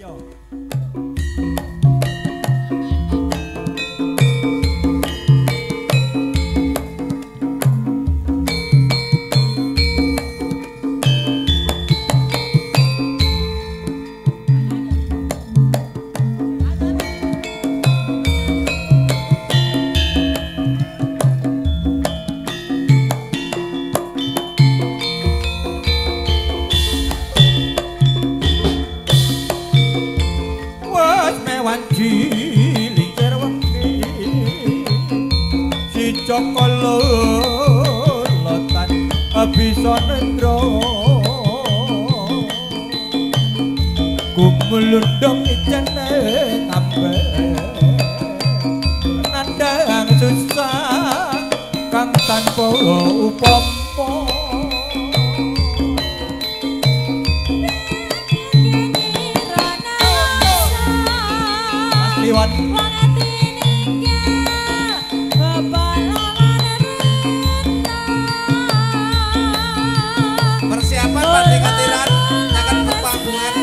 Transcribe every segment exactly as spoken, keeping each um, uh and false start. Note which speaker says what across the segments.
Speaker 1: bisa nendra kumulundong ijane tambah nandang susah kang tanpa upama liwat
Speaker 2: persiapan Pantai Katiran akan pepanggungan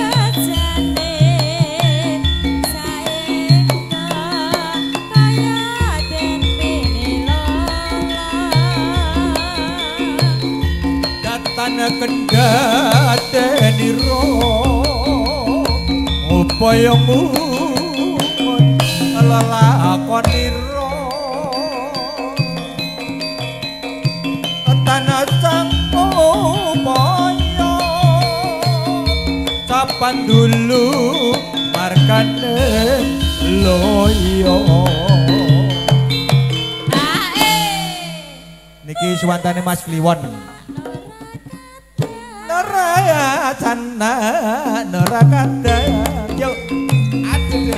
Speaker 1: datana kendhateni ro upaya mun lelakoni ro tanah sang upaya sapan dulu markane loyo niki suwantane Mas Kliwon neraya sana nerakada yuk aduh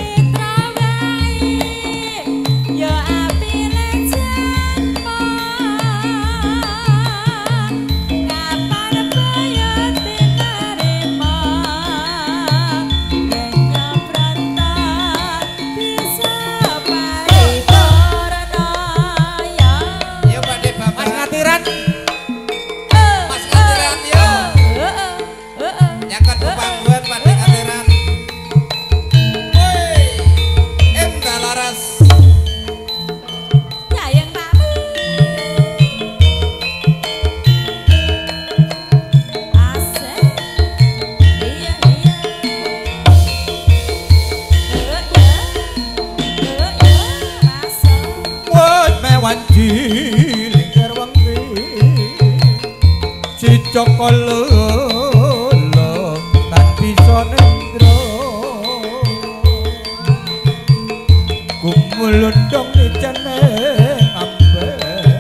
Speaker 1: Joko leleng tan bisa nendra kumulundong ijane ambek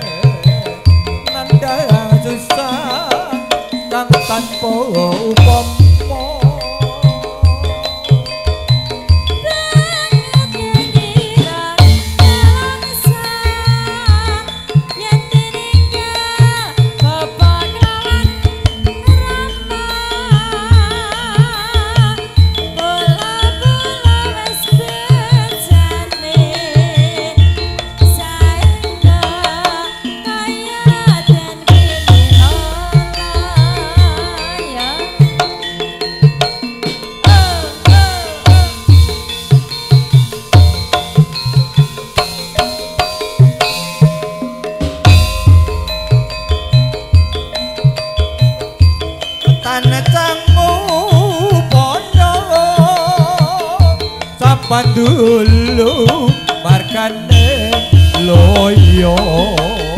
Speaker 1: nandang susah kang tanpa upama dulu markane loyo